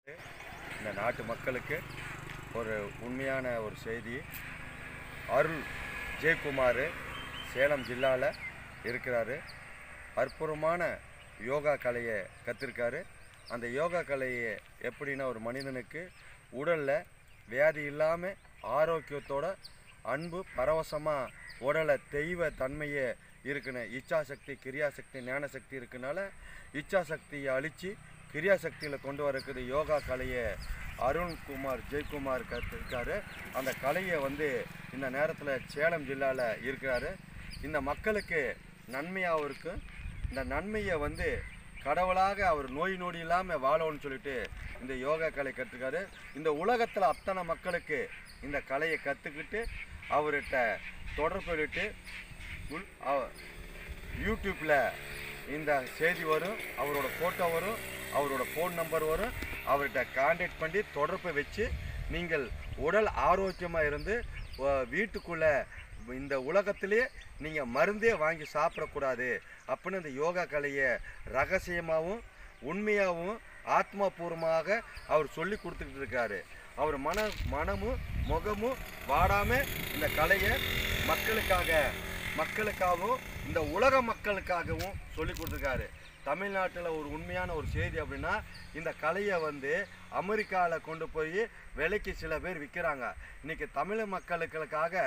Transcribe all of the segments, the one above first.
இந்த நாட்டு மக்களுக்கு ஒரு உண்மையான ஒரு செய்தி. அருள் ஜெயக்குமார் சேலம் ஜில்லாவில் இருக்கிறாரு. அற்புதமான யோகா கலையை கற்றுருக்காரு. அந்த யோகா கலையை எப்படின்னா ஒரு மனிதனுக்கு உடலில் வியாதி இல்லாமல் ஆரோக்கியத்தோட அன்பு பரவசமாக உடலை தெய்வ தன்மையே இருக்குன்னு இச்சாசக்தி கிரியாசக்தி ஞானசக்தி இருக்குனால இச்சாசக்தியை அழித்து கிரியாசக்தியில் கொண்டு வரக்கூடிய யோகா கலையை அருண்குமார் ஜெயக்குமார் கற்றுருக்காரு. அந்த கலையை இந்த நேரத்தில் சேலம் ஜில்லாவில் இருக்கிறாரு. இந்த மக்களுக்கு நன்மையாகவும் இருக்கும். இந்த நன்மையை கடவுளாக அவர் நோய் நொடி இல்லாமல் வாழணும்னு சொல்லிட்டு இந்த யோகா கலை கற்றுக்காரு. இந்த உலகத்தில் அத்தனை மக்களுக்கு இந்த கலையை கற்றுக்கிட்டு அவர்கிட்ட தொடர்பு கொள்ளிட்டு யூடியூப்பில் இந்த செய்தி வரும், அவரோட ஃபோட்டோ வரும், அவரோட ஃபோன் நம்பர் வரும். அவர்கிட்ட கான்டாக்ட் பண்ணி தொடர்பை வச்சு நீங்கள் உடல் ஆரோக்கியமாக இருந்து வீட்டுக்குள்ளே இந்த உலகத்திலே நீங்கள் மருந்தே வாங்கி சாப்பிடக்கூடாது அப்படின்னு இந்த யோகா கலையை ரகசியமாகவும் உண்மையாகவும் ஆத்மாபூர்வமாக அவர் சொல்லி கொடுத்துக்கிட்டு இருக்காரு. அவர் மனமும் முகமும் வாடாமல் இந்த கலையை மக்களுக்காகவும் இந்த உலக மக்களுக்காகவும் சொல்லி கொடுத்துருக்காரு. தமிழ்நாட்டில் ஒரு உண்மையான ஒரு செய்தி அப்படின்னா இந்த கலையை அமெரிக்காவில் கொண்டு போய் விலைக்கு சில பேர் விற்கிறாங்க. இன்றைக்கி தமிழ் மக்களுக்காக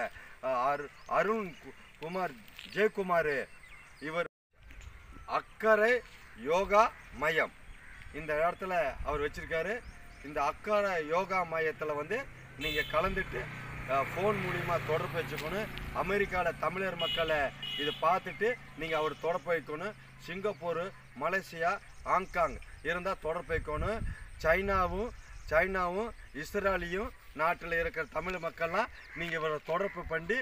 அருண்குமார் ஜெயக்குமார் இவர் அக்கறை யோகா மையம் இந்த இடத்துல அவர் வச்சுருக்காரு. இந்த அக்கறை யோகா மையத்தில் நீங்கள் கலந்துட்டு ஃபோன் மூலிமா தொடர்பு வச்சுக்கணும். அமெரிக்காவில் தமிழர் மக்களை இதை பார்த்துட்டு நீங்கள் அவர் தொடர்பு வைக்கணும். சிங்கப்பூர், மலேசியா, ஹாங்காங் இருந்தால் தொடர்பு வைக்கணும். சைனாவும் இஸ்ரேலியும் நாட்டில் இருக்கிற தமிழ் மக்கள்லாம் நீங்கள் இவரை தொடர்பு பண்ணி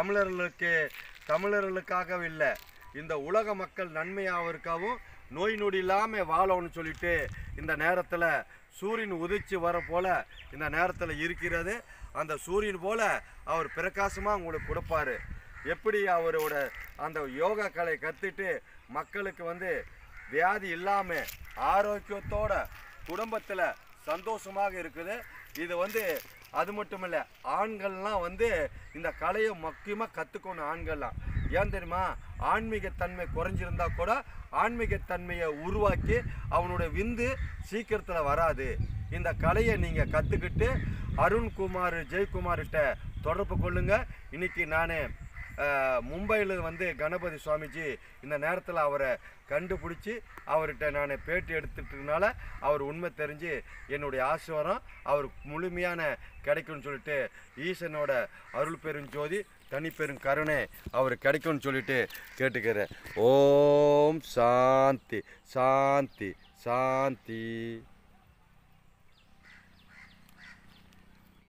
தமிழர்களுக்காக இல்லை இந்த உலக மக்கள் நன்மையாகிறதுக்காகவும் நோய் நொடி இல்லாமல் வாழணும்னு சொல்லிட்டு இந்த நேரத்தில் சூரியன் உதிச்சு வர போல் இந்த நேரத்தில் இருக்கிறது. அந்த சூரியன் போல் அவர் பிரகாசமாக உங்களுக்கு கொடுப்பார். எப்படி அவரோட அந்த யோகா கலை கற்றுட்டு மக்களுக்கு வியாதி இல்லாமல் ஆரோக்கியத்தோட குடும்பத்தில் சந்தோஷமாக இருக்குது. இது அது மட்டும் இல்லை, ஆண்கள்லாம் இந்த கலையை முக்கியமாக கற்றுக்கணும். ஆண்கள்லாம் ஏன் தெரியுமா, ஆன்மீகத்தன்மை குறைஞ்சிருந்தா கூட ஆன்மீகத்தன்மையை உருவாக்கி அவனுடைய விந்து சீக்கிரத்தில் வராது. இந்த கலையை நீங்கள் கற்றுக்கிட்டு அருண்குமார் ஜெயக்குமார்கிட்ட தொடர்பு கொள்ளுங்கள். இன்றைக்கி நான் மும்பையில் கணபதி சுவாமிஜி இந்த நேரத்தில் அவரை கண்டுபிடிச்சி அவர்கிட்ட நான் பேட்டி எடுத்துட்டதுனால அவர் உண்மை தெரிஞ்சு என்னுடைய ஆசீர்வாதம் அவருக்கு முழுமையான கிடைக்கும்னு சொல்லிட்டு ஈசனோட அருள் பெருஞ்சோதி தனி பெரும் கருணை அவர் கிடைக்கும்னு சொல்லிட்டு கேட்டுக்கிறேன். ஓம் சாந்தி சாந்தி சாந்தி.